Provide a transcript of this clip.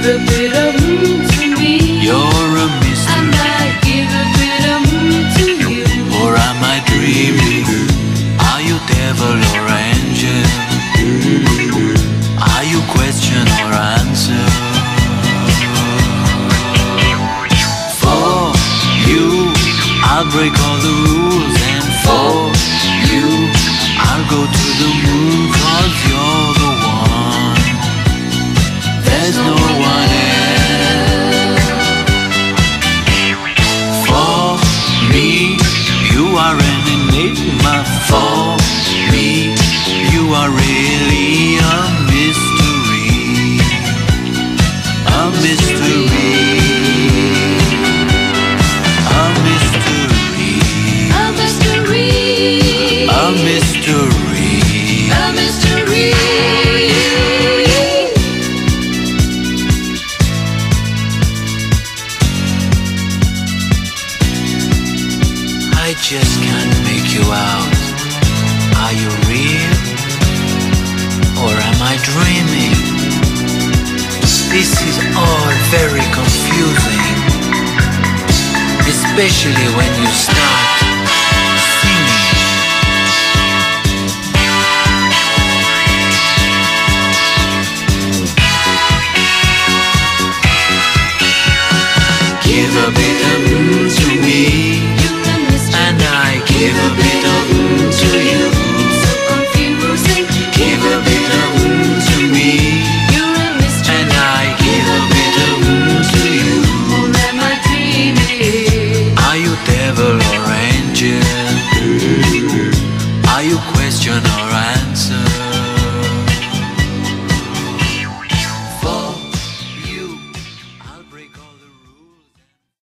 a bit of to me. You're a mystery. And I give a bit of to you. Or am I dreaming? Are you devil or angel? Are you question or answer? For you, I'll break all the rules, and for you, I'll go to the moon, 'cause you're the one. There's no one else. For me, you are an enigma. For me, you are really a mystery. A mystery. A mystery. A mystery. A mystery. A mystery. I just can't make you out. Are you real? Or am I dreaming? This is all very confusing, especially when you start singing. Give a bit of to me, You're a mystery. and I give a bit of to you. So confusing. Give a bit of to me, You're a mystery. and I give a bit of to you. Or am I dreaming? Are you devil or angel? Are you question or answer?